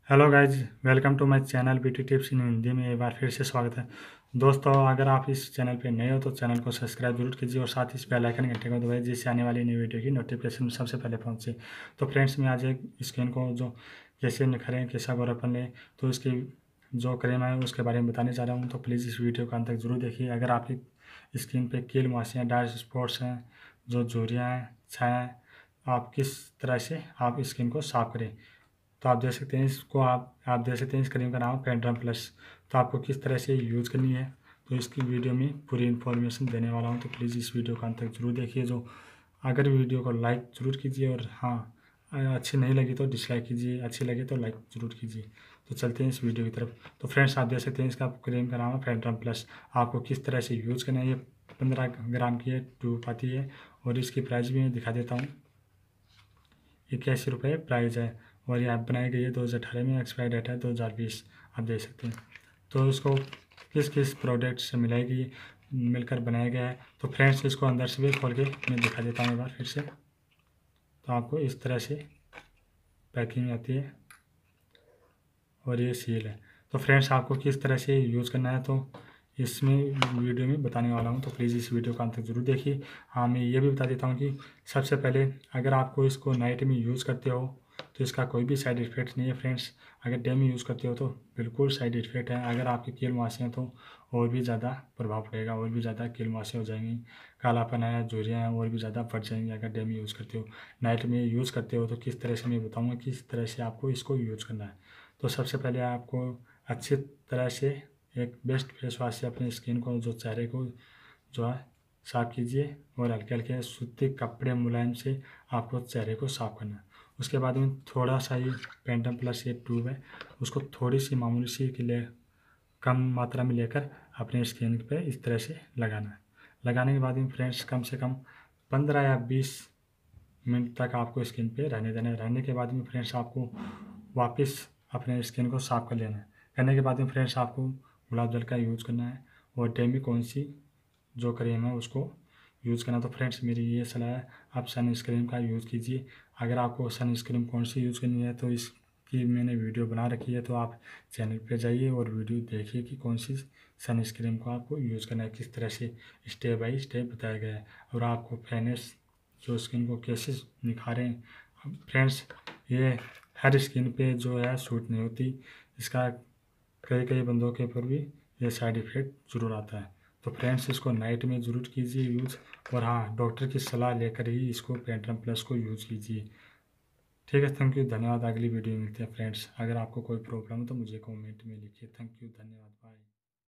Hello guys, welcome to my channel beauty tips in Hindi में एक बार फिर से स्वागत है। दोस्तों, अगर आप इस चैनल पे नए हो तो चैनल को सब्सक्राइब जरूर कीजिए और साथ ही इस बेल आइकन घंटे को दबाइए जिससे आने वाली नई वीडियो की नोटिफिकेशन सबसे पहले पहुंचे। तो फ्रेंड्स, मैं आज एक स्किन को जो कैसे निखरें, कैसा गोरापन लें, तो इसकी जो क्रीम है उसके बारे में बताने जा रहा हूँ। तो प्लीज़ इस वीडियो को अंत तक जरूर देखिए। अगर आपकी स्किन पे कील मुहासे, डार्क स्पॉट्स हैं, जो झुर्रियाँ हैं, छाया, आप किस तरह से आप स्किन को साफ करें, तो आप देख सकते हैं इसको। आप देख सकते हैं इस क्रीम का नाम पेंड्रम प्लस। तो आपको किस तरह से यूज़ करनी है, तो इसकी वीडियो में पूरी इन्फॉर्मेशन देने वाला हूँ। तो प्लीज़ इस वीडियो का अंत तक जरूर देखिए। जो अगर वीडियो को लाइक ज़रूर कीजिए, और हाँ, अच्छी नहीं लगी तो डिसलाइक कीजिए, अच्छी लगे तो लाइक ज़रूर कीजिए। तो चलते हैं इस वीडियो की तरफ। तो फ्रेंड्स, आप देख सकते हैं इसका क्रीम का नाम है पेंड्रम प्लस। आपको किस तरह से यूज़ करना है, ये 15 ग्राम की है, ट्यूब आती है, और इसकी प्राइस भी मैं दिखा देता हूँ। 81 रुपये प्राइस है, और ये ऐप बनाई गई है 2018 में, एक्सपायर डेट है 2020। आप देख सकते हैं। तो इसको किस किस प्रोडक्ट से मिलाएगी, मिलकर बनाया गया है। तो फ्रेंड्स, इसको अंदर से भी खोल के मैं दिखा देता हूँ एक बार फिर से। तो आपको इस तरह से पैकिंग आती है, और ये सील है। तो फ्रेंड्स, आपको किस तरह से यूज़ करना है, तो इसमें वीडियो में बताने वाला हूँ। तो प्लीज़ इस वीडियो का अंत तक जरूर देखिए। हाँ, मैं ये भी बता देता हूँ कि सबसे पहले, अगर आपको इसको नाइट में यूज़ करते हो तो इसका कोई भी साइड इफ़ेक्ट नहीं है फ्रेंड्स। अगर डे में यूज़ करते हो तो बिल्कुल साइड इफ़ेक्ट है। अगर आपकी कील मुहासे हैं तो और भी ज़्यादा प्रभाव पड़ेगा, और भी ज़्यादा कील मुहासे हो जाएंगी, कालापन है, झुर्रियाँ हैं, और भी ज़्यादा बढ़ जाएंगी अगर डे में यूज़ करते हो। नाइट में यूज़ करते हो तो किस तरह से, मैं बताऊँगा किस तरह से आपको इसको यूज़ करना है। तो सबसे पहले आपको अच्छी तरह से एक बेस्ट फेस वाश से अपनी स्किन को, जो चेहरे को जो है, साफ़ कीजिए, और हल्के हल्के सूती कपड़े मुलायम से आपको चेहरे को साफ़ करना है। उसके बाद में थोड़ा सा ये पेंटम प्लस ये ट्यूब है, उसको थोड़ी सी मामूली सी के लिए कम मात्रा में लेकर अपने स्किन पे इस तरह से लगाना है। लगाने के बाद में फ्रेंड्स, कम से कम 15 या 20 मिनट तक आपको स्किन पे रहने देना है। रहने के बाद में फ्रेंड्स, आपको वापस अपने स्किन को साफ़ कर लेना है। करने के बाद में फ्रेंड्स, आपको गुलाब जल का यूज़ करना है, और डे में कौन सी जो क्रीम है उसको यूज़ करना। तो फ्रेंड्स, मेरी ये सलाह है, आप सन स्क्रीन का यूज़ कीजिए। अगर आपको सन स्क्रीन कौन सी यूज़ करनी है तो इसकी मैंने वीडियो बना रखी है, तो आप चैनल पे जाइए और वीडियो देखिए कि कौन सी सन स्क्रीन को आपको यूज़ करना है, किस तरह से स्टेप बाई स्टेप बताया गया है, और आपको फेयरनेस जो स्किन को कैसे निखारें। फ्रेंड्स, ये हर स्किन पे जो है सूट नहीं होती, इसका कई कई बंदों के ऊपर भी ये साइड इफ़ेक्ट ज़रूर आता है। तो फ्रेंड्स, इसको नाइट में ज़रूर कीजिए यूज़, और हाँ, डॉक्टर की सलाह लेकर ही इसको पेंट्रम प्लस को यूज़ कीजिए। ठीक है, थैंक यू, धन्यवाद। अगली वीडियो में मिलते हैं फ्रेंड्स। अगर आपको कोई प्रॉब्लम हो तो मुझे कमेंट में लिखिए। थैंक यू, धन्यवाद, बाय।